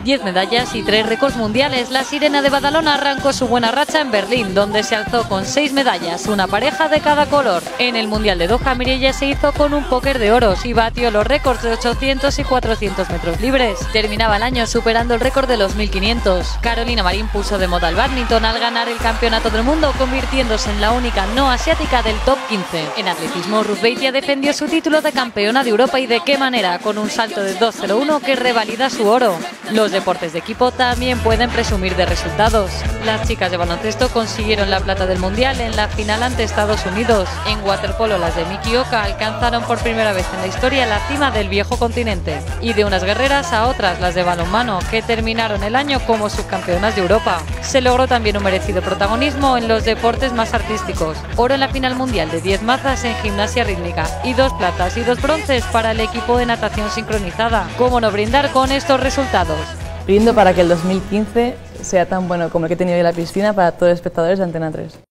10 medallas y 3 récords mundiales. La sirena de Badalona arrancó su buena racha en Berlín, donde se alzó con 6 medallas, una pareja de cada color. En el Mundial de Doha, Mireia se hizo con un póker de oros y batió los récords de 800 y 400 metros libres. Terminaba el año superando el récord de los 1500. Carolina Marín puso de moda el bádminton al ganar el campeonato del mundo, convirtiéndose en la única no asiática del top 15. En atletismo, Ruth Beitia defendió su título de campeona de Europa, y de qué manera, con un salto de 2.01 que revalida su oro. Los deportes de equipo también pueden presumir de resultados. Las chicas de baloncesto consiguieron la plata del mundial en la final ante Estados Unidos. En waterpolo, las de Miki Oka alcanzaron por primera vez en la historia la cima del viejo continente. Y de unas guerreras a otras, las de balonmano, que terminaron el año como subcampeonas de Europa. Se logró también un merecido protagonismo en los deportes más artísticos. Oro en la final mundial de 10 mazas en gimnasia rítmica y 2 platas y 2 bronces para el equipo de natación sincronizada. ¿Cómo no brindar con estos resultados? Brindo para que el 2015 sea tan bueno como el que he tenido en la piscina para todos los espectadores de Antena 3.